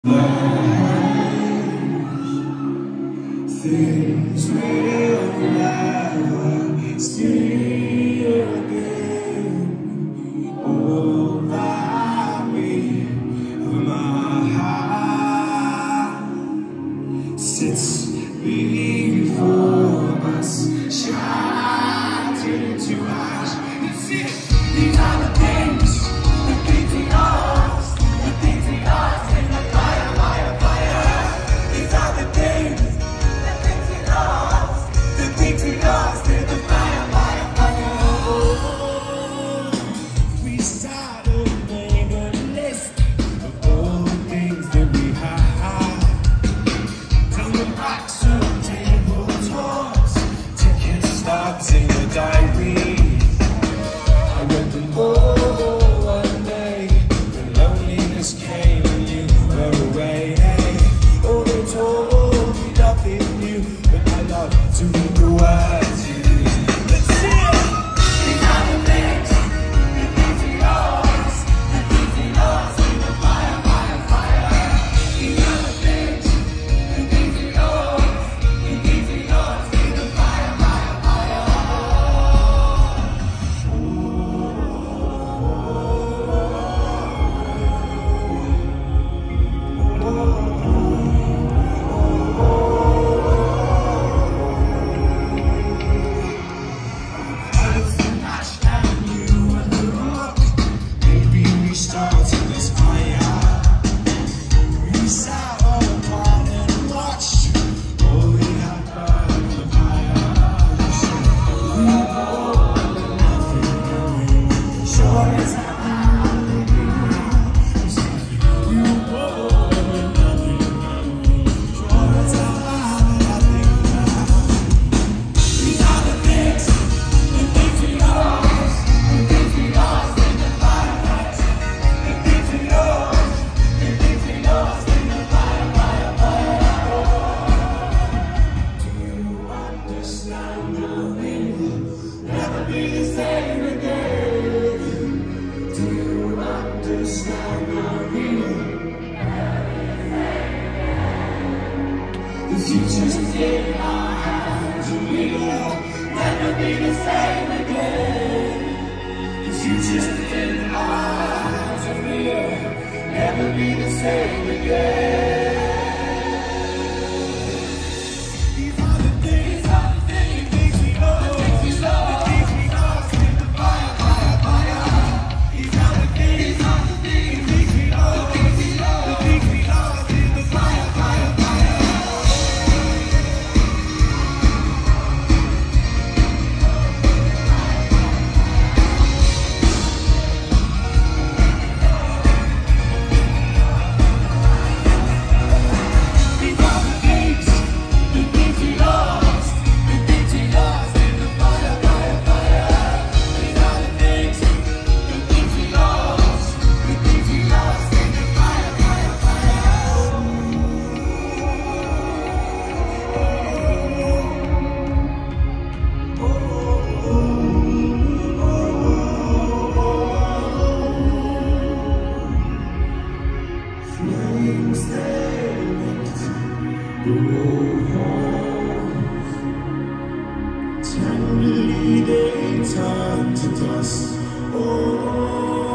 Things will never see again. All that beat of my heart sits before us, shattered into ash. These are the things we lost, the things we lost in the fire, fire, fire. These are the things we lost, the things we lost in the fire, fire, fire. We start to make a list of all the things that we had. Turn the backs of table talks, ticket stubs in your diary. I read them all one day when loneliness came and you were away. Oh, they told me nothing new, but I love to read the words you use. Let's see it! These are the things we lost, the things we lost in the fire, fire, fire. These are the things we lost, the things we lost in the fire, fire, fire. I was the match and you were the rock. Maybe we started this fire. We sat all apart and watched all we had burned the fire. We all were nothing knowing, sure as I you all were nothing knowing, sure as I think now. These are the things we lost, the things we lost in the fire, fire. The things we lost, the things we lost in the fire, fire, fire. Do you understand that we will never be the same again? Do you understand that we will? The future's in our hands and we will never be the same again. The future's in our hands and we will never be the same again. These are the things we lost, the things we lost in the fire, fire, fire. These are the things we lost, the things we lost in the fire, fire, fire. These are the things we lost, the things we lost in the fire, fire, fire. These are the things we lost, the things we lost in the fire, fire, flames they lit, tenderly they turn to dust. Oh.